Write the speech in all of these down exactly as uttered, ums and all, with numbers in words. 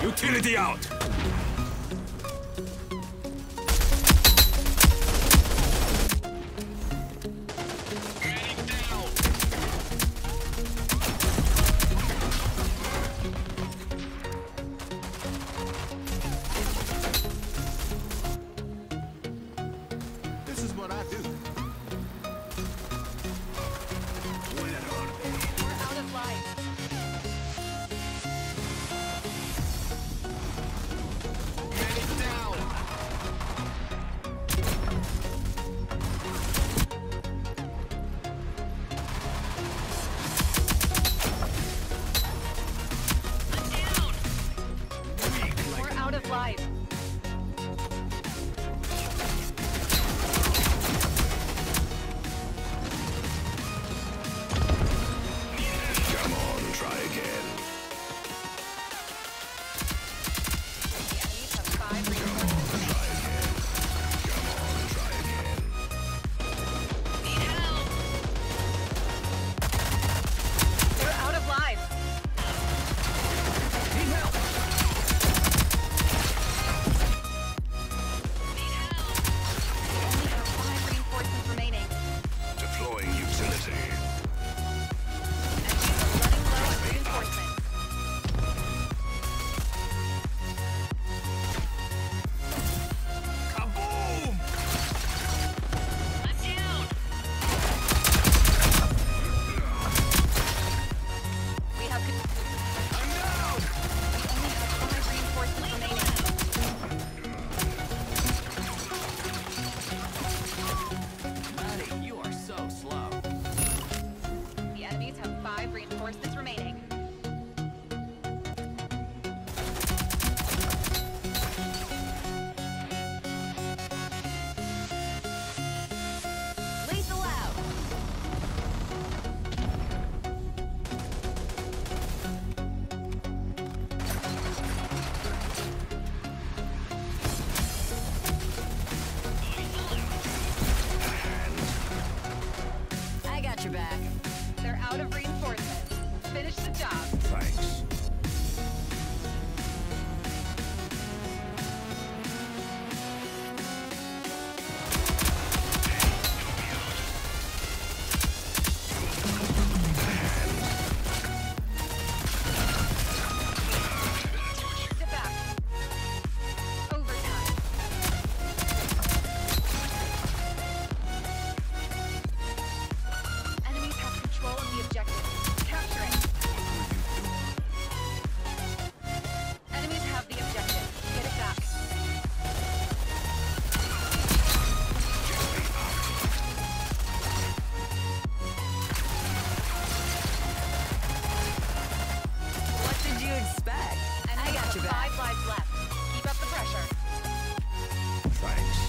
Utility out! This is what I do. We're out of life. Life. Come on, try again. The enemies have five reinforcements. Come on, try again. Need help. They're out of lives. Need help! Deploying utility. Kaboom! I'm down. We have. I'm down! We only have five reinforcements remaining. Buddy, you are so slow. The enemies have five reinforcements remaining. Lethal out. I got your back. They're out of reinforcements. Finish the job. Thanks. Sit back. Overtime. Enemies have control of the objective. Capture it. Enemies have the objective. Get it back. What did you expect? And I got your back. Five lives left. Keep up the pressure. Thanks.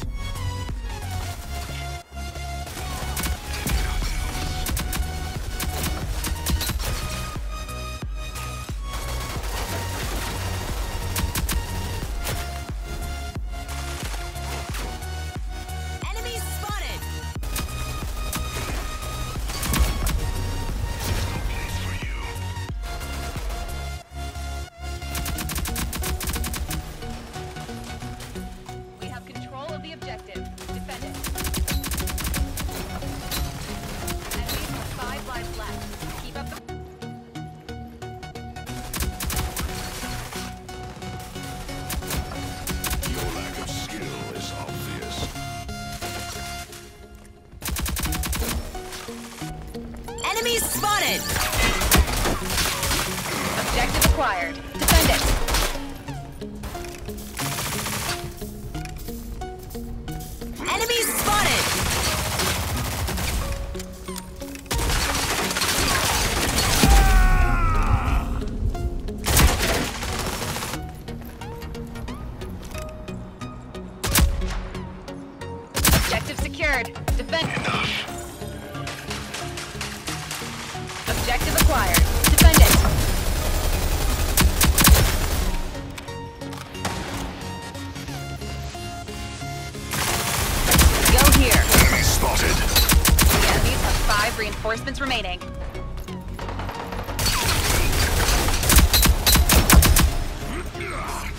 Enemies spotted! Place for you. We have control of the objective. Defend it. Enemies have five lives left. Keep up the... Your lack of skill is obvious. Enemies spotted! Objective acquired. Defend it. Enemies spotted! Objective secured. Defend. Objective acquired. Defend it. Go here. Enemy spotted. The enemies have five reinforcements remaining. Ugh.